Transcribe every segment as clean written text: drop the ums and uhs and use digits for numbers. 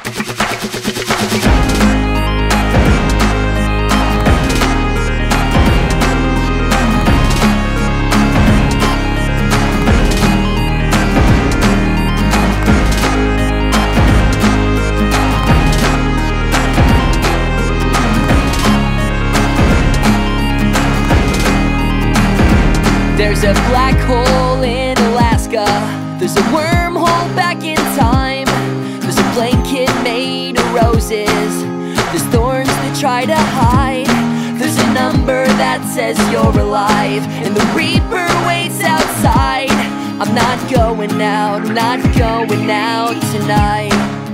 There's a black hole in Alaska. There's a wormhole back in time. There's a blanket made of roses. There's thorns that try to hide. There's a number that says you're alive, and the Reaper waits outside. I'm not going out, I'm not going out tonight.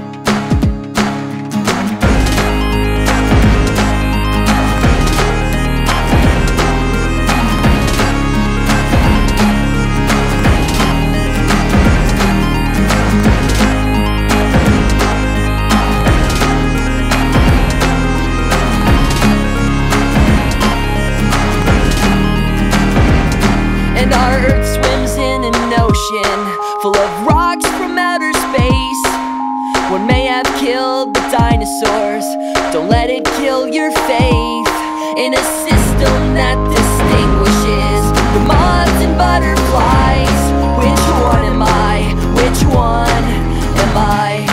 And our Earth swims in an ocean full of rocks from outer space. What may have killed the dinosaurs, don't let it kill your faith in a system that distinguishes the moths and butterflies. Which one am I? Which one am I?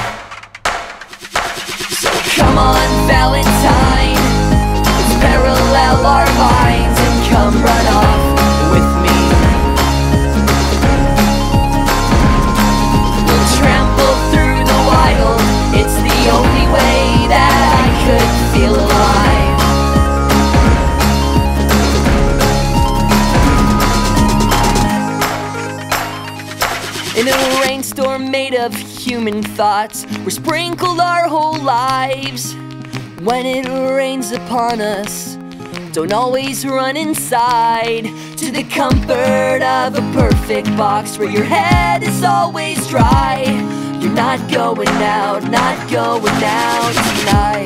So come on, Valentine, let's parallel our minds and come run off with me. Trample through the wild, it's the only way that I could feel alive. In a rainstorm made of human thoughts, we're sprinkled our whole lives. When it rains upon us, don't always run inside to the comfort of a perfect box where your head is always dry. You're not going out, not going out tonight.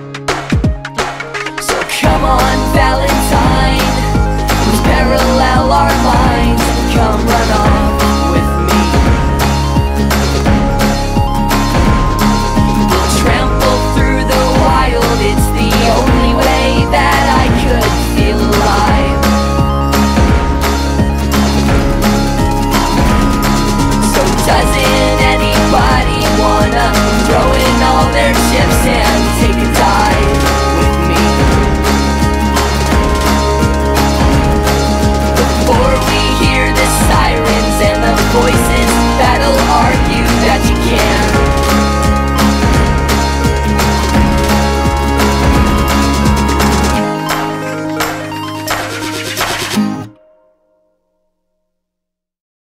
So come on, Valentine, let's parallel our minds and come run on.